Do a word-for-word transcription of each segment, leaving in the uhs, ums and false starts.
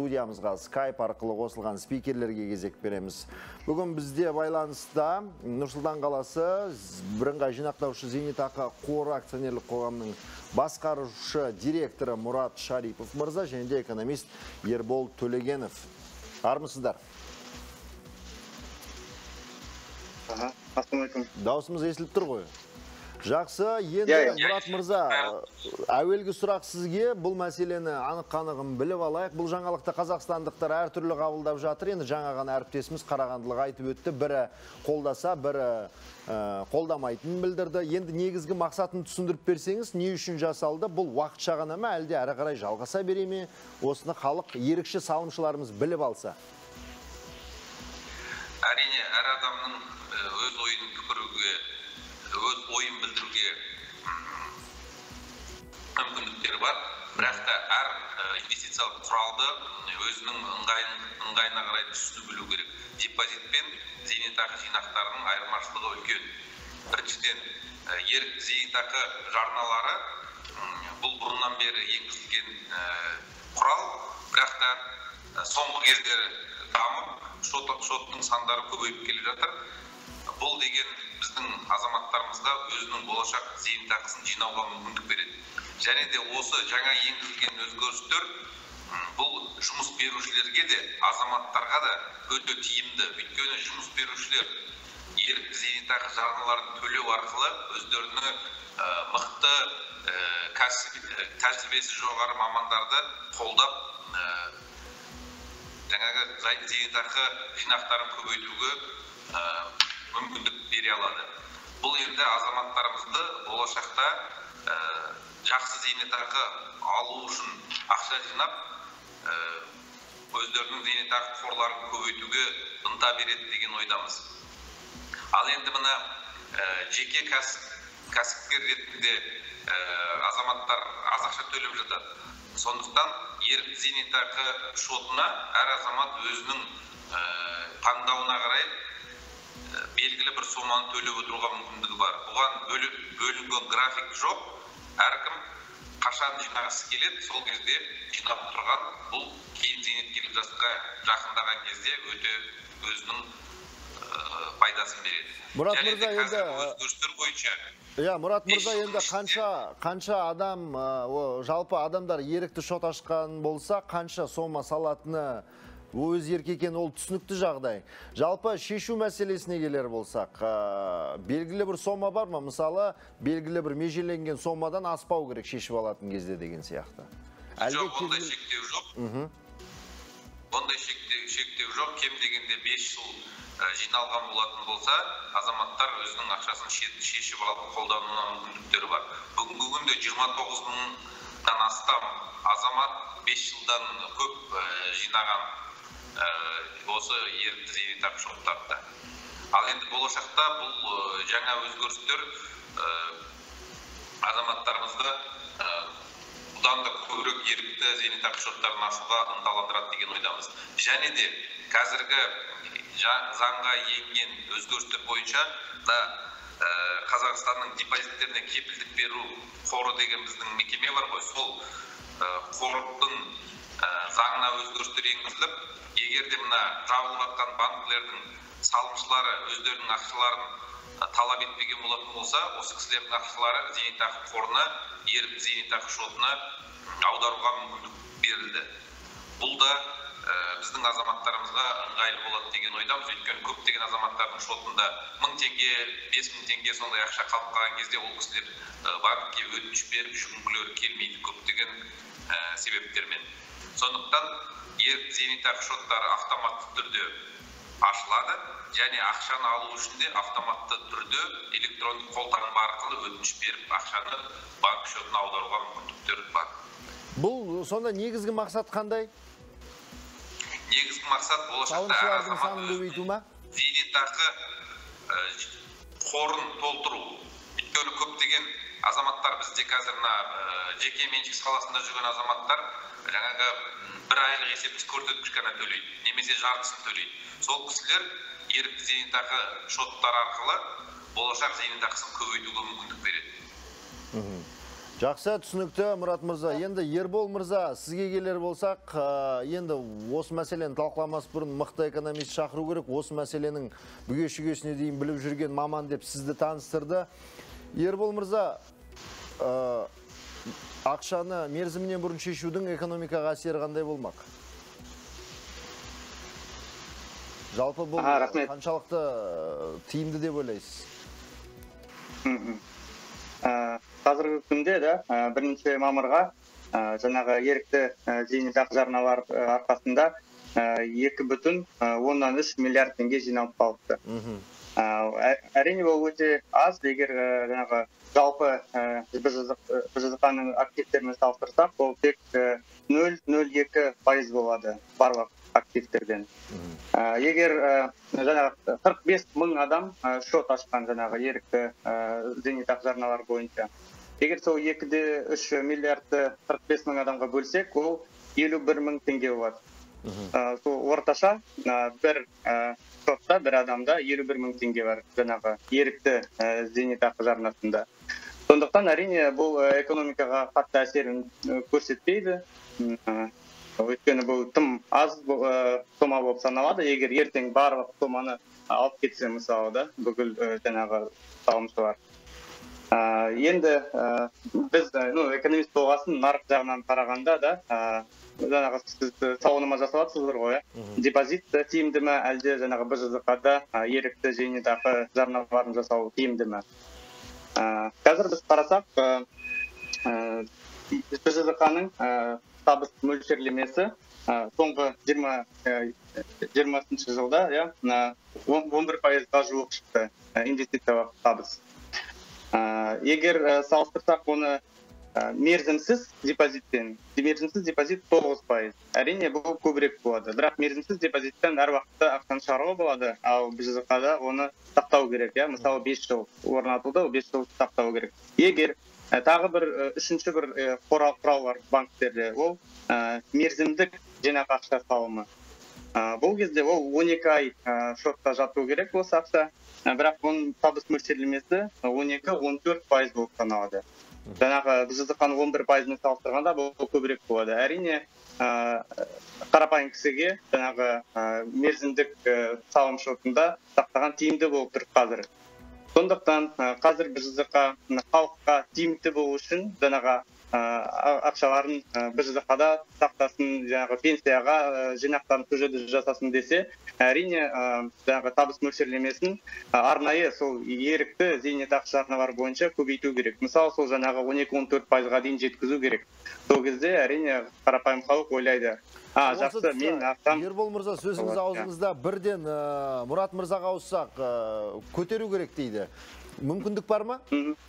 студиямызға скайп арқылы қосылған спикерлерге кезек береміз. Бүгін бізде байланыста Нұр-Сұлтан қаласы бірыңғай жинақтаушы зейнетақы қоры акционерлік қоғамының басқарушы директоры Мұрат Шарипов мырза және де экономист Ербол Төлегенов. Армысыздар? Ассалаумалейкум. Даусымыз естіліп тұр ғой. Жақсы, енді Мұрат мырза, әуелгі сұрақ сізге бұл мәселені анық-қанығын біліп алайық. Бұл жаңалықты қазақстандықтар әртүрлі қабылдап жатыр. Енді жаңа ғана әріптесіміз қарағандылық айтып өтті. Бірі қолдаса, бірі қолдамайтынын білдірді. Енді негізгі мақсатын түсіндіріп берсеңіз, не үшін жасалды? Бұл уақытша ғана ма, әлде әрі қарай жалғаса бере ме? Осыны халық ерекше салымшыларымыз біліп алса. Әрине, әр адамның өз ойын пікіруге, өз ойын білдіруге мүмкіндіктері бар. Бірақ та әр инвестициялық құралды өзінің ыңғайына қарай түсіну білу керек. Депозит пен зейнетақы жинақтарының айырмашылығы үлкен. Біріншіден, ерікті зейнетақы жарналары бұл бұрыннан бері енгізілген құрал, бірақ та соңғы кездері дамып, шоттың сандары көбейіп келе жатыр. Бұл деген біздің азаматтарымызға өзінің болашақ зейнетақысын жинауға мүмкіндік береді. Және де осы жаңа енгізілген өзгерістер бұл жұмыс берушілерге де, азаматтарға да өте тиімді. Өйткені жұмыс берушілер ерікті зейнетақы жарналарын төлеу арқылы өздеріне мықты тәжірибесі жоғары мамандарды қолдап жаңағы зейнетақы жинақтарын көбейтуге мүмкіндік бере алады. Бұл енді азаматтарымызды болашақта жақсы зейнетақы алу үшін ақша жинап, өздерінің зейнетақы қорларын көбейтуге ынта береді деген ойдамыз. Ал енді мына жеке кәсіпкер ретінде азаматтар аз ақша төлеп жатады. Сондықтан ерікті зейнетақы шотына әр азамат өзінің таңдауына қарай белгілі бір соманы төлеп отыруға мүмкіндігі бар. Бұған бөлінген график жоқ. Әркім қашан жинағысы келеді, сол кезде жинап тұрған, бұл кейін зейнеткерлік жасқа жақындаған кезде өте өзінің пайдасын береді. Мұрат мырза, енді өзгерістер бойынша Иә, Мұрат мырза, енді қанша қанша адам, жалпы адамдар ерікті шот ашқан болса, қанша сома салатыны өз еркі екен, ол түсінікті жағдай. Жалпы шешу мәселесіне келер болсақ, белгілі бір сома бар ма? Мысалы, белгілі бір межеленген сомадан аспау керек шешіп алатын кезде деген сияқты. Жоқ, ондай шектеу жоқ. Ондай шектеу жоқ. Кем дегенде бес жыл жиналған болатын болса, азаматтар өзінің ақшасын шешіп алып қолдануына мүмкіндіктері бар. Бүгінгі күнде жиырма тоғыз мыңнан астам азамат бес жылдан көп жинаған осы ерікті зейнетақы шоттарында. Ал енді болашақта бұл жаңа өзгерістер азаматтарымызды бұдан да көбірек ерікті зейнетақы шоттарын ашуға ынталандырады деген ойдамыз. Және де қазіргі заңға енген өзгерістер бойынша да Қазақстанның депозиттеріне кепілдік беру қоры деген біздің мекеме бар ғой, сол қордың заңына өзгерістер енгізіліп, егер де мына жабылып жатқан банкілердің салымшылары өздерінің ақшаларын талап етпеген болатын болса, осы кісілердің ақшалары зейнетақы қорына, ерікті зейнетақы шотына аударуға мүмкіндік берілді. Бұл да біздің азаматтарымызға ыңғайлы болады деген ойдамыз. Өйткені көптеген азаматтардың шотында мың теңге, бес мың теңге сондай ақша қалып қалған кезде ол кісілер банкке өтініш беріп жүгінгілері келмейді көптеген себептермен. Сондықтан ерікті зейнетақы шоттары автоматты түрде ашылады, және ақшаны алу үшін де автоматты түрде электрондық қолтаңба арқылы өтініш беріп ақшаны банк шотына аударуға мүмкіндіктер бар. Бұл сонда негізгі мақсат қандай? Негізгі мақсат болашақта әр азамат зейнетақы қорын толтыру. Өйткені көптеген азаматтар бізде қазір жеке меншік саласында жүрген азаматтар жаңағы бір айлық есептік көрсеткіш қана төлейді, немесе жартысын төлейді. Сол кісілер ерікті зейнетақы шоттар арқылы болашақ зейнетақысын көбейтуге мүмкіндік береді. Жақсы, түсінікті Мұрат мырза. Енді Ербол мырза, сізге келер болсақ, енді осы мәселені талқыламас бұрын мықты экономист шақыру керек. Осы мәселенің бүге-шүгесіне дейін біліп жүрген маман деп сізді таныстырды. Ербол мырза, ақшаны мерзімінен бұрын шешудің экономикаға әсері қандай болмақ? Жалпы бұл қаншалықты тиімді деп ойлайсыз? Қазіргі күнде де бірінші мамырға жаңағы ерікті зейнетақы жарналар арқасында екі бүтін оннан үш миллиард теңге жиналып қалыпты. Әрине бұл өте аз, егер жаңағы жалпы Б Ж З Қ-ның активтерімен салыстырсақ, ол тек нөл бүтін оннан екі пайыз болады барлық активтерден. Егер жаңағы қырық бес мың адам шот ашқан жаңағы ерікті зейнетақы жарналар бойынша. Егер сол екі де үш миллиардты қырық бес мың адамға бөлсек, ол елу бір мың теңге болады. Сол орташа бір шотта бір адамда елу бір мың теңге бар жаңағы ерікті зейнетақы жарнасында. Сондықтан әрине бұл экономикаға қатты әсерін көрсетпейді. Өйткені бұл тым аз сома болып саналады. Егер ертең барлық соманы алып кетсе, мысалы да, бүкіл жаңағы салымшылар. Енді біз экономист болғасын нарық жағынан қарағанда да, жаңағы сіз сауалнама жасаватсыздар ғой, депозит тиімді ме, әлде жаңағы Б Ж З Қ-да ерікті зейнетақы жарналарын жасау тиімді ме? Қазір біз қарасақ, Б Ж З Қ-ның табыс мөлшерлемесі соңғы жиырмасыншы жылда он бір пайызға жуық шықты инвестициялық табыс. Егер салыстырсақ оны мерзімсіз депозиттен, мерзімсіз депозит тоғыз пайыз. Әрине бұл көбірек болады. Бірақ мерзімсіз депозиттен әр уақытта ақшаны шығаруға болады, ал Б Ж З Қ-да оны сақтау керек. Мысалы бес жыл орнатылды, бес жыл сақтау керек. Егер тағы бір үшінші бір құрал бар банктерде, ол мерзімдік жинақ ақша салымы. Бұл кезде ол он екі ай шотта жату керек осы ақша, бірақ оның табыс мөлшерлемесі он екі он төрт пайыз болып саналады. Жаңағы Б Ж З Қ-ның он бір пайызымен салыстырғанда бұл көбірек болады. Әрине қарапайым кісіге жаңағы мерзімдік салым шотында сақтаған тиімді болып тұр қазір. Сондықтан қазір Б Ж З Қ халыққа тиімді болу үшін жаңағы ақшаларын Б Ж З Қ-да сақтасын, жаңағы пенсияға жинақтарын сол жерде жасасын десе, әрине жаңағы табыс мөлшерлемесін арнайы сол ерікті зейнетақы жарналар бойынша көбейту керек. Мысалы, сол жаңағы он екі он төрт пайызға дейін жеткізу керек. Сол кезде әрине қарапайым халық ойлайды. А, жақсы, мен ақшам... Ербол мырза, сөзіңіз аузыңызда бірден Мұрат мырзаға ауыссақ, көтеру керек дейді. Мүмкіндік бар ма?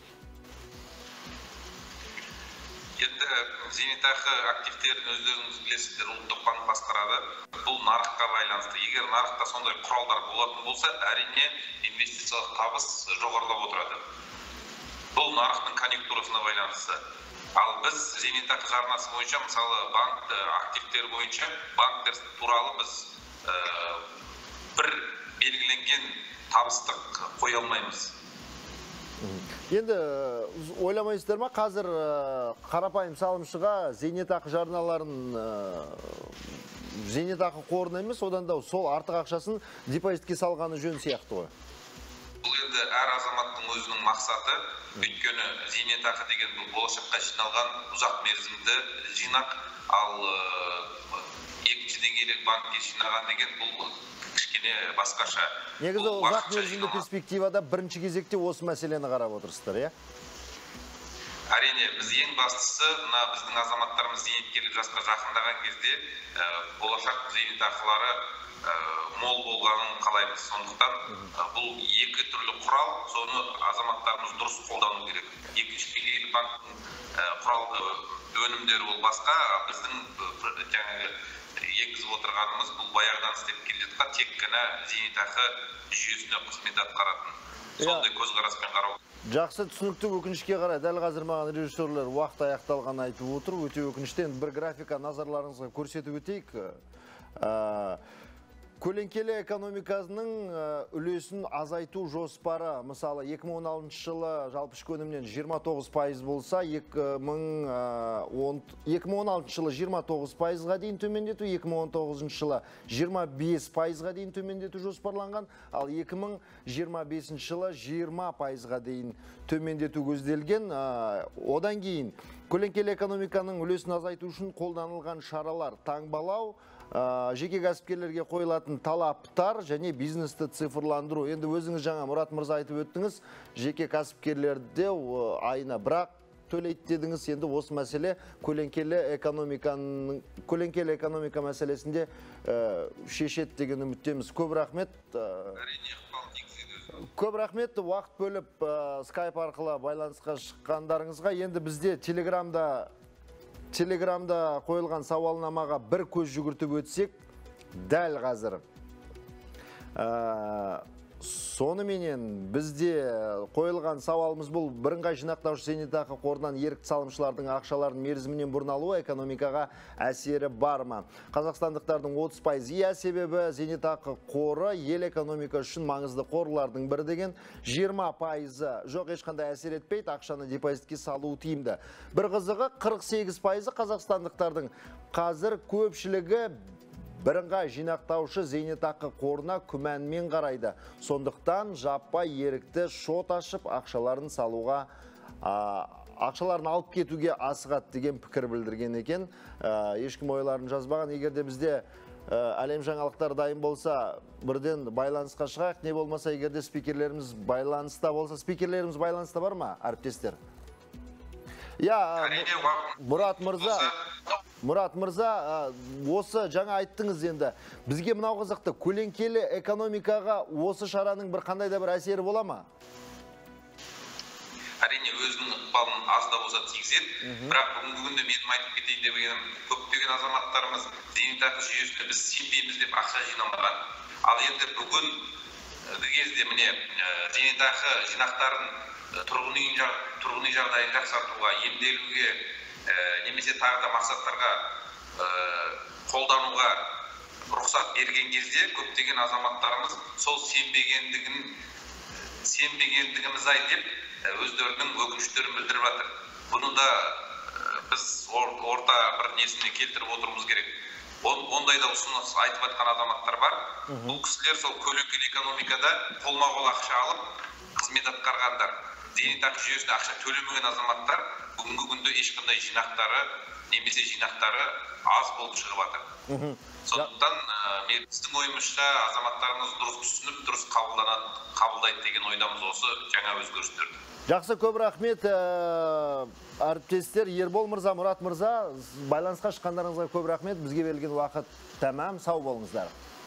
Енді зейнетақы активтерін өздеріңіз білесіздер, ұлттық банк басқарады. Бұл нарыққа байланысты. Егер нарықта сондай құралдар болатын болса, әрине инвестициялық табыс жоғарылап отырады. Бұл нарықтың конъюнктурасына байланысты. Ал біз зейнетақы жарнасы бойынша, мысалы банк активтер бойынша, банктер туралы біз бір белгіленген табыстық қоя алмаймыз. Енді ойламайсыздар ма, қазір қарапайым салымшыға зейнетақы жарналарын зейнетақы қорына емес, одан да сол артық ақшасын депозитке салғаны жөн сияқты ғой? Бұл енді әр азаматтың өзінің мақсаты, өйткені зейнетақы деген бұл болашаққа жиналған ұзақ мерзімді жинақ, ал екінші деңгейлі банкке жинаған деген бұл кішкене басқаша. Негізі ұзақ мерзімді перспективада бірінші кезекте осы мәселені қарап отырсыздар, иә? Әрине, біз ең бастысы, мына біздің азаматтарымыз зейнеткерлік жасқа жақындаған кезде болашақ зейнетақылары мол болғанын қалаймыз. Сондықтан бұл екі түрлі құрал, соны азаматтарымыз дұрыс қолдану керек. Екінші деңгейлі банктың құрал өнімдері ол басқа, біздің жаңағы енгізіп отырғанымыз бұл баяғыдан істеп келе жатқан тек қана зейнетақы жүйесіне қызмет атқаратын. Сондай көзқараспен қарау. Жақсы, түсінікті. Өкінішке қарай, дәл қазір маған режиссерлер уақыт аяқталған айтып отыр. Өте өкініштен бір графика назарларыңызға көрсетіп өтейік. Көлеңкелі экономикасының үлесін азайту жоспары, мысалы екі мың он алтыншы жылы жалпы ішкі өнімнен жиырма тоғыз пайыз болса, екі мың он алтыншы жылы жиырма тоғыз пайызға дейін төмендету, екі мың он тоғызыншы жылы жиырма бес пайызға дейін төмендету жоспарланған, ал екі мың жиырма бесінші жылы жиырма пайызға дейін төмендету көзделген. Одан кейін көлеңкелі экономиканың үлесін азайту үшін қолданылған шаралар: таңбалау, жеке кәсіпкерлерге қойылатын талаптар және бизнесті цифрландыру. Енді өзіңіз жаңа Мұрат мырза айтып өттіңіз, жеке кәсіпкерлерде айына бірақ төлейді дедіңіз. Енді осы мәселе көлеңкелі экономиканың көлеңкелі экономика мәселесінде шешет деген үміттеміз. Көп рахмет. Көп рахмет уақыт бөліп скайп арқылы байланысқа шыққандарыңызға. Енді бізде телеграмда Телеграмда қойылған сауалнамаға бір көз жүгіртіп өтсек, дәл қазір. Сонымен бізде қойылған сауалымыз бұл: бірыңғай жинақтаушы зейнетақы қорынан ерікті салымшылардың ақшаларын мерзімінен бұрын алуы экономикаға әсері бар ма? Қазақстандықтардың отыз пайыз иә, себебі зейнетақы қоры ел экономика үшін маңызды қорлардың бірі деген. Жиырма пайызы жоқ, ешқандай әсер етпейді, ақшаны депозитке салу тиімді. Бір қызығы, қырық сегіз пайызы қазақстандықтардың қазір көпшілігі бірыңғай жинақтаушы зейнетақы қорына күмәнмен қарайды. Сондықтан жаппай ерікті шот ашып, ақшаларын салуға, ақшаларын алып кетуге асығады деген пікір білдірген екен. Ешкім ойларын жазбаған. Егер де бізде әлем жаңалықтар дайын болса, бірден байланысқа шығайық. Не болмаса, егер де спикерлеріміз байланыста болса, спикерлеріміз байланыста бар ма, әріптестер? Я, Мұрат мырза, Мұрат мырза, осы жаңа айттыңыз енді. Бізге мынау қызықты, көлеңкелі экономикаға осы шараның бір қандай да бір әсері бола ма? Әрине өзінің ықпалын аз да болса тигізеді, бірақ бүгінгі күнде менің айтып кетейін деп едім, көптеген азаматтарымыз зейнетақы жүйесіне біз сенбейміз деп ақша жинамаған. Ал енді бүгін кезде міне зейнетақы жинақтарын тұрғын үй жағдайын жақсартуға, емделуге, немесе тағы да мақсаттарға қолдануға рұқсат берген кезде көптеген азаматтарымыз сол сенбегендігін сенбегендігіміз ай деп өздерінің өкініштерін білдіріп жатыр. Бұны да біз орта бір несіне келтіріп отыруымыз керек. Ондай да ұсыныс айтып жатқан азаматтар бар. Бұл кісілер сол көлеңкелі экономикада қолма-қол ақша алып қызмет атқарғандар. Зейнетақы жүйесіне ақша төлемеген азаматтар бүгінгі күнде ешқандай жинақтары немесе жинақтары аз болып шығып жатыр. Сондықтан біздің ойымызша азаматтарымыз дұрыс түсініп, дұрыс қабылдайды деген ойдамыз осы жаңа өзгерістерді. Жақсы, көп рахмет әріптестер. Ербол мырза, Мұрат мырза, байланысқа шыққандарыңызға көп рахмет. Бізге берілген уақыт тәмам. Сау болыңыздар.